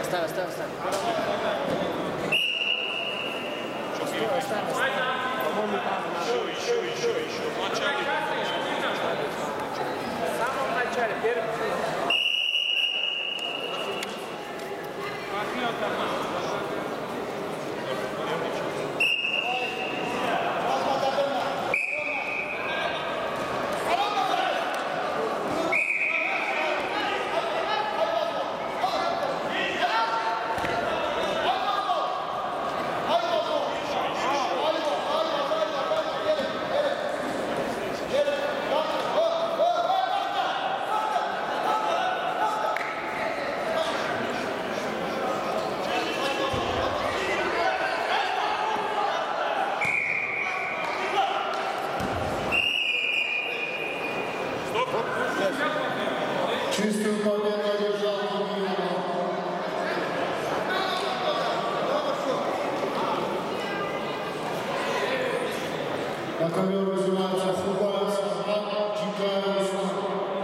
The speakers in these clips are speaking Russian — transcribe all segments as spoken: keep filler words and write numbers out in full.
Оставь, оставь, оставь. Оставь, оставь, оставь. По-моему, там еще, еще, еще, еще. В начале. В самом начале, первый. Чистую победу одержал Кумилов. На ковер вызывается Фубаев Сармат, Чикаев Руслан.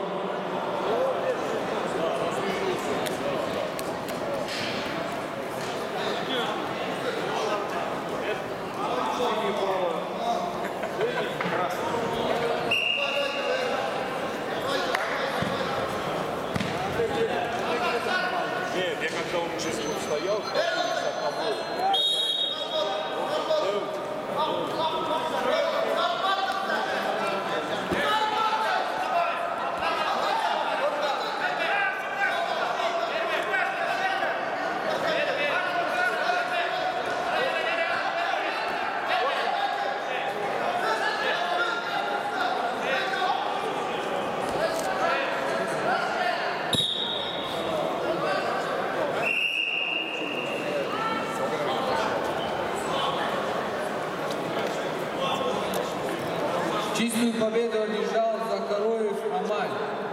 Чистую победу одержал Закароев Амаль.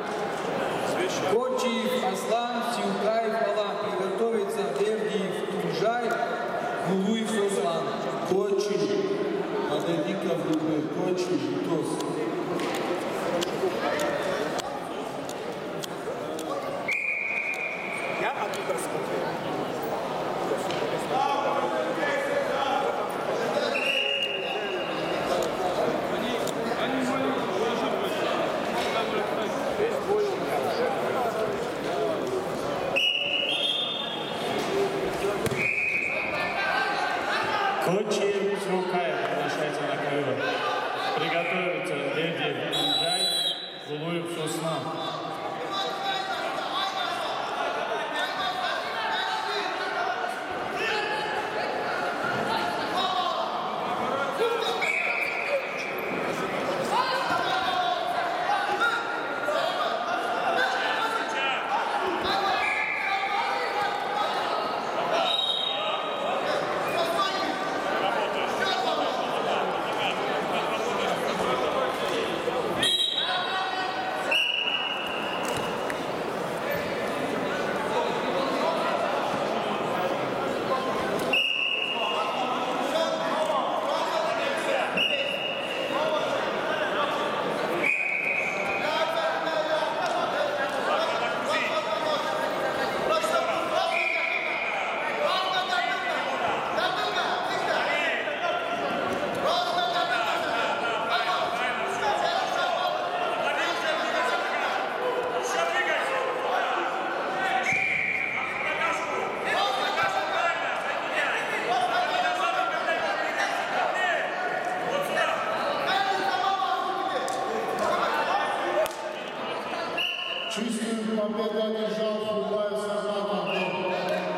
Кочиев Аслан, Сиукаев Алан. Приготовится Бердиев Тунжай, Гулуев Руслан. Кочиев. Подойди-ка в дубль. Кочиев, Тос. Я оттуда смотрю. Кочиев Сиукаев приглашается на ковер. Приготовиться Бердиев Тунжай, Гулуев Руслан. Чистую победу одержал Фубаев Сармат Антон.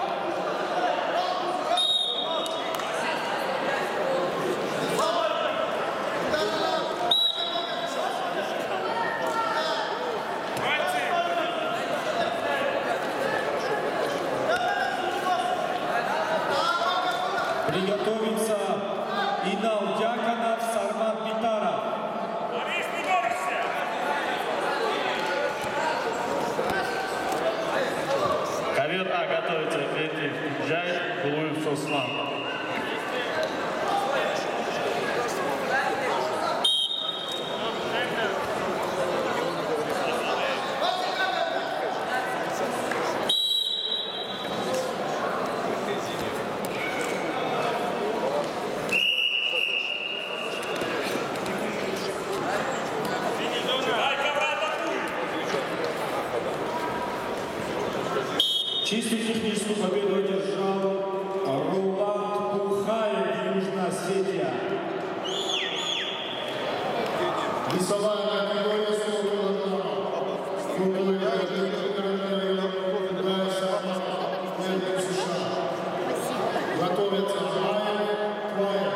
Приготовиться Инал Дьяконов, Сармат Битаров. Ковер А готовится Бердиев Тунжай, Гулуев Руслан. Чистую техническую победу одержал Руланд Бухаев, Южная Осетия. Весовая категория сто килограммов. Футбольный США. Готовится Майя Твайер.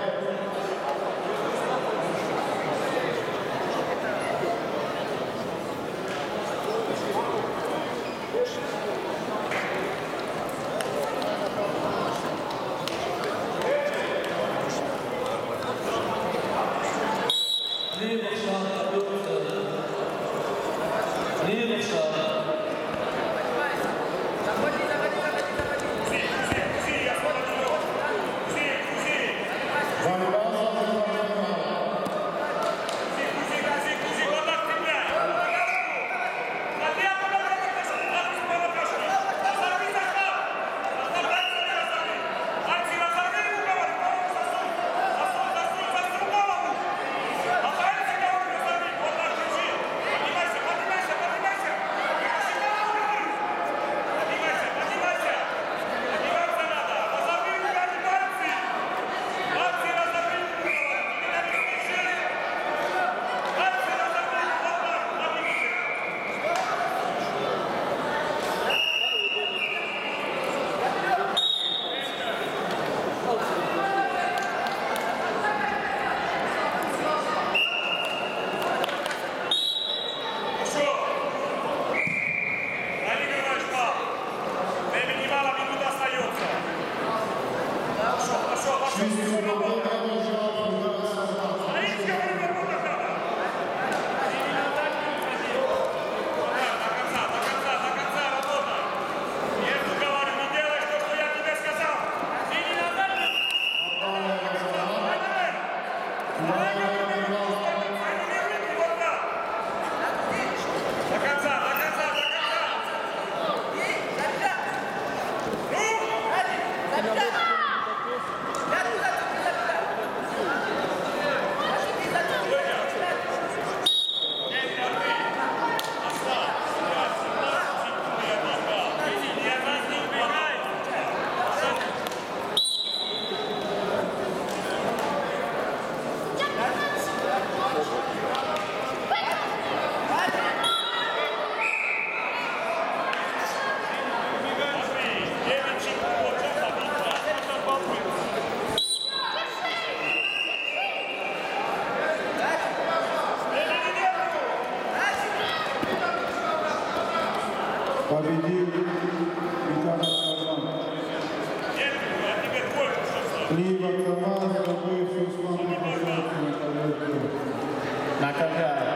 Победил Виталий Сарман. Либо команда, вы все смотрите на ковер. На ковер.